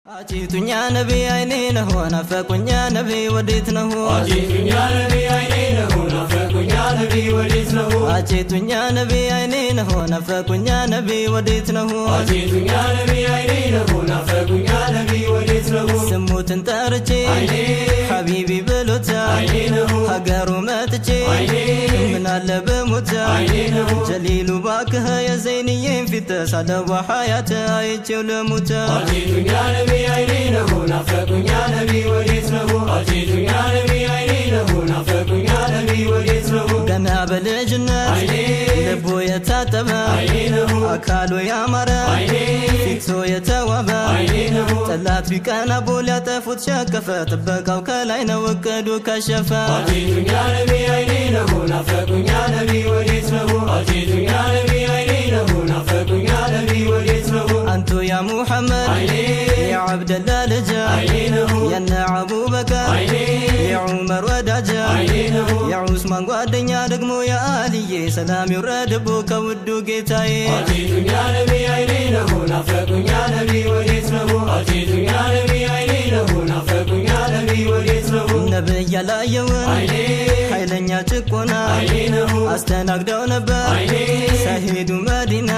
أجيتني نبي عينينا ونافقني نبي وديتنا أجيتني نبي عينينا ونافقني نبي وديتنا أجيتني نبي عينينا ونافقني نبي وديتنا أجيتني نبي عينينا ونافقني نبي وديتنا سموت انترجي حبيبي بلوتا هقارو ماتجي من اللب موتا جليل باكها يا زينيين في تسعد وحياتها يجول موتا أجيتني نبي عينينا ونافقني نبي وديتنا أجيتني نبي عينينا ونافقني نبي وديتنا قنا بالجنة لبو يتاتبا أكالو يا مرا فيكسو يتوابا تلات بك أنا بولا تفوت شاكفة تبقى وكالاينا وكادو كشفا أجيتني نبي عينينا ونافقني نبي وديتنا أجيتني نبي عينينا ونافقني نبي وديتنا أنتو يا محمد يا عبد الله لجا يا أبو بكر يا عمر ودجا يا عثمان قادنيا دقمو يا علي سلام يرد بوك ودو قيتاي أجيتني نبي عينينا ونافقني نبي وديتنا أجيتني نبي عينينا ونافقني نبي وديتنا نبي لا يوم حيلنيا تكونا أستناقدو نبا سهيدو مدينة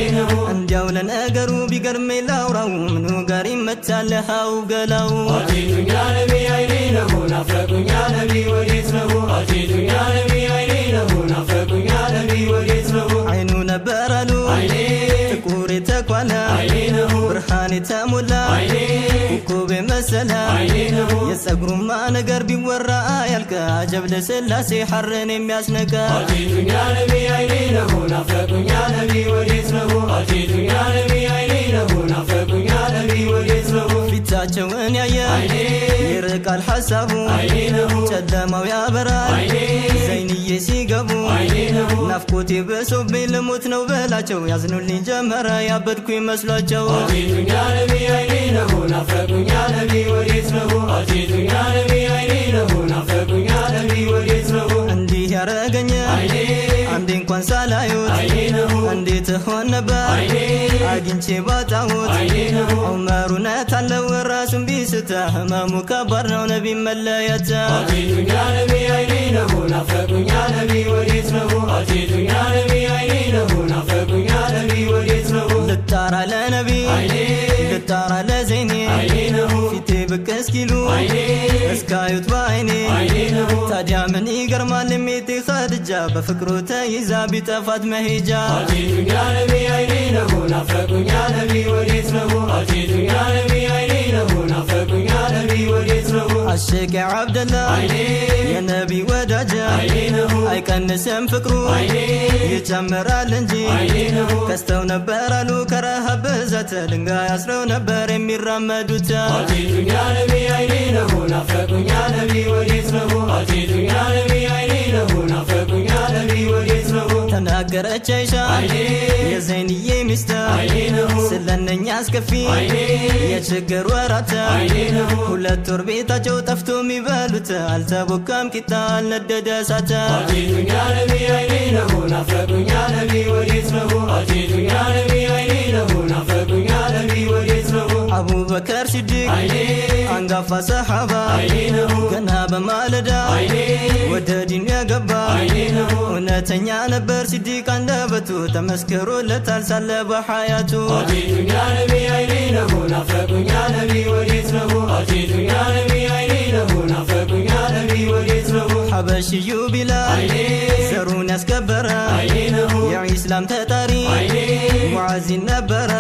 انديولا أقرو بقرمي لاوراو منو قريم متالها وقلاو أجيتني نبي عينينا ونافقني نبي وديتنا أجيتني نبي عينينا ونافقني نبي وديتنا عينو نبرالو تكوري تكوالا برهاني تامولا وكوبي مسلا يسقرو ما نقر بيورا يلقى عجب لسلاسي حرني مياسنكا أجيتني نبي عينينا ونافقني نبي وديتنا أجيتني نبي عينينا ونافقني نبي وديتنا ፊታቸውን ያየ ይርቃል ሐሳቡ ጨለማው ያበራል ዘይንዬ ሲገቡ ናፍቆቴ በሶብኝ ልሞት ነው በላቸው ያዝኑልኝ ጀመረ ያበድኩ ይመስሏቸው أجيتني نبي عينينا ونافقني نبي وديتنا أجيتني نبي عينينا ونافقني نبي وديتنا እንዲህ ያረገኝ አንዴ እንኳን ሳላዩት እንዴት ሆነ ነበር አግኝቼ ባጣሁት ዑመሩነት አለው ራሱን ቢስታ ህመሙ ከባድ ነው ነቢ መለየት أجيتني نبي عينينا ونافقني نبي وديتنا أجيتني نبي عينينا ونافقني نبي وديتنا ልጣራ ለነቢ ልጣራ ለዘይኔ ፊቴ ብቅ እስኪሉ እስካዩት በዓይኔ ታዲያ ምን ይገርማል ሜቴ ኸድጃ በፍቅሩ ተይዛ ቢጠፋት መሄጃ أجيتني نبي عينينا ونافقني نبي وديتنا أجيتني نبي عينينا ونافقني نبي وديتنا عشق عبد الله يا نبي ودجا أي كان نسم فكرو يجمرال انجي كستو نبرالو كراها بزات لنقا يسرو نبر يميرمدوتا أجيتني نبي عينينا ونافقني نبي وديتنا أجيتني نبي عينينا ونافقني نبي وديتنا ተናገረች አይሻ የዘይንዬ ሚስት ስለነኛ አስከፊ የችግር ወራት ሁለት ወር ቤታቸው ጠፍቶ የሚበሉት አልተቦካም ቂጣ አልነደደ እሳት أجيتني نبي عينينا ونافقني نبي وديتنا أجيتني نبي عينينا ونافقني نبي وديتنا አቡ በከር ሲዲቅ አንጋፋ ሰሃባ ገና በማለዳ ወደ ዲን ያገባ እውነተኛ ነበር ሲዲቅ አንደበቱ ተመስክሮለታል ሳለ በሐያቱ أجيتني نبي عينينا ونافقني نبي وديتنا أجيتني نبي عينينا ونافقني نبي وديتنا ሐበሽዩ ቢላል ዘሩን ያስከበረ የኢስላም ተጣሪ ሙዓዝ ነበረ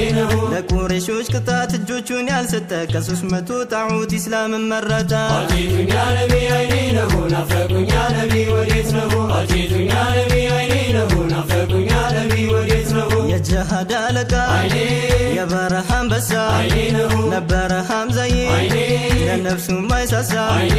ለቁረይሾች ቅጣት እጆቹን ያልሰጠ ከ300 ጣዖት ኢስላም መረጠ أجيتني نبي عينينا ونافقني نبي وديتنا أجيتني نبي عينينا ونافقني نبي وديتنا የጀሃድ አለቃ የበረሃ አንበሳ ነበረ ሐምዛዬ ለነፍሱ ማይሳሳ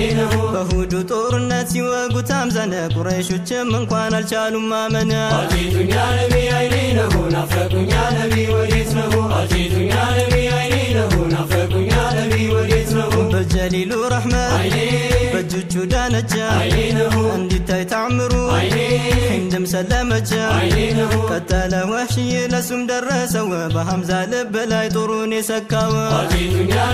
በሁዱ ጦርነት ሲወጉት ሐምዛን ቁረይሾችም እንኳን አልቻሉም ማመን أجيتني نبي عينينا ونافقني نبي وديتنا أجيتني نبي عينينا ونافقني نبي وديتنا በጀሊሉ ረሕመት በእጆቹ ዳነች እንዲታይ ተዓምሩ ሕንድም ሰለመች ቀጠለ ወሕሽይ ለሱም ደረሰው በሐምዛ ልብ ላይ ጦሩን የሰካው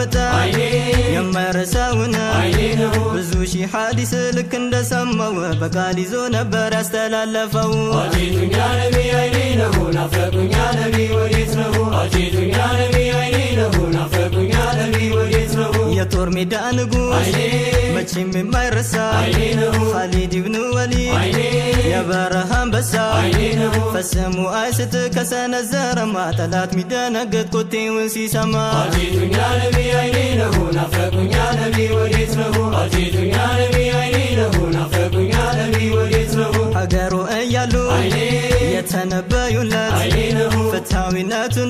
ያስቀምጠ የማይረሳውና ብዙ ሺህ ሐዲስ ልክ እንደሰማው በቃል ይዞ ነበር ያስተላለፈው አጂቱኛ ነቢ አይኔ ነው ናፈቁኛ ነቢ ወዴት ነው አጂቱኛ ነቢ አይኔ ነው ናፈቁኛ ነቢ ወዴት ነው የጦር ሜዳ ንጉስ መቼም የማይረሳ ኻሊድ ኢብኑ ወሊድ የበረሃ አንበሳ ፈጽሞ አይስት ከሰነዘረማ ጠላት ሚደነግጥ ቁጤውን ሲሰማ አጂቱኛ ነቢ አይኔ ነው ናፈቁኛ ነቢ ወዴት ነው አጂቱኛ ነቢ አይኔ ነው ናፈቁኛ ነቢ ወዴት ነው ሀገሩ እያሉ የተነበዩለት ፍትሃዊነቱን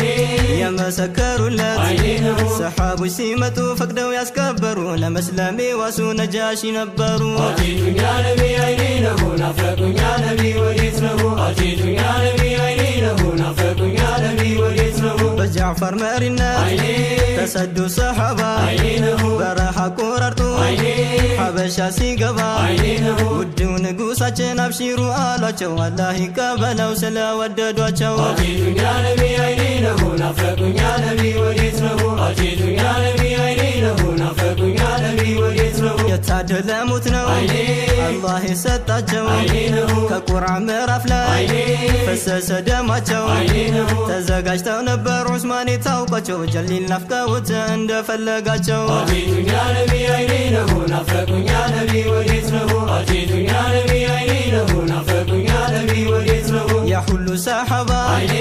የመሰከሩለት ሰሓቦች ሲመጡ ፈቅደው ያስከበሩ ለመስለሜ ዋሱ ነጃሺ ነበሩ አጂቱኛ ነቢ አይኔ ነው ናፈቁኛ ነቢ ወዴት ነው አጂቱኛ ነቢ አይኔ ነው ናፈቁኛ ነቢ ወዴት ነው በጃዕፈር መሪነት ተሰዱ ሰሓባ በረሃ ቆራርጦ ሐበሻ ሲገባ ውድው ንጉሳችን አብሽሩ አሏቸው አላህ ይቀበለው ስለወደዷቸው አጂቱኛ ነቢ አይኔ ነው ናፈቁኛ ነቢ ወዴት ነው አጂቱኛ ነቢ አይኔ ነው ናፈቁኛ ነቢ ወዴት ነው የታደለ ሞት ነው አላህ የሰጣቸው ከቁርአን ምዕራፍ ላይ ፈሰሰ ደማቸው ተዘጋጅተው ነበር ዑስማን የታውቋቸው ጀሊል ናፍቀውት እንደፈለጋቸው አጂቱኛ ነቢ አይኔ ነው ናፈቁኛ ነቢ ወዴት ነው አጂቱኛ ነቢ አይኔ ነው ናፈቁኛ ነቢ ወዴት ነው ያ ሁሉ ሰሓባ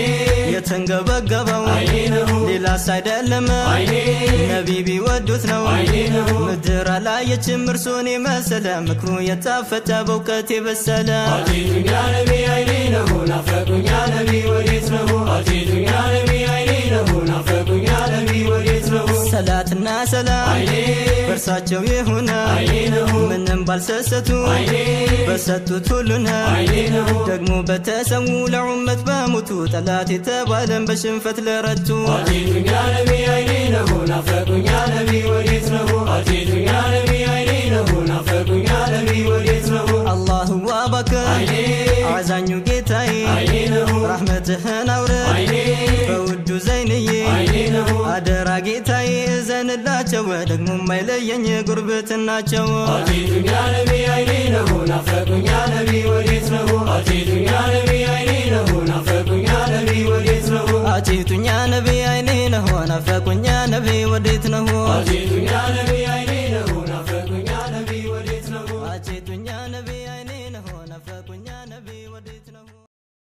የተንገበገበው ሌላስ አይደለም ነቢ ቢወዱት ነው ምድር አላየችም እርሱን የመሰለ ምክሩ የጣፈጠ በእውቀት የበሰለ አጂቱኛ ነቢ አይኔ ነው ናፈቁኛ ነቢ ወዴት ነው አጂቱኛ ነቢ አይኔ ነው ናፈቁኛ ነቢ ወዴት ነው ሰላትና ሰላም በርሳቸው ይሁን ምንም ባልሰሰቱ በሰጡት ሁሉን ደግሞ በተሰዉ ለዑመት በሞቱ ጠላት የተባለን በሽንፈት ለረቱ አጂቱኛ ነቢ አይኔ ነው ናፈቁኛ ነቢ ወዴት ነው አጂቱኛ ነቢ አይኔ ነው ናፈቁኛ ነቢ ወዴት ነው አላሁ አባከ አዛኙ ጌታዬ ረሕመትህን አውርድ በውዱ ዘይንዬ አደራ ጌታዬ እዘንላቸው ደግሞ ማይለየኝ ጉርብትናቸው አጂቱኛ ነቢ አይኔ ነው ናፈቁኛ ነቢ ወዴት ነው አጂቱኛ ነቢ አይኔ ነው ናፈቁኛ ነቢ ወዴት ነው አጂቱኛ ነቢ አይኔ ነው ናፈቁኛ ነቢ ወዴት ነው አጂቱኛ ነቢ አይኔ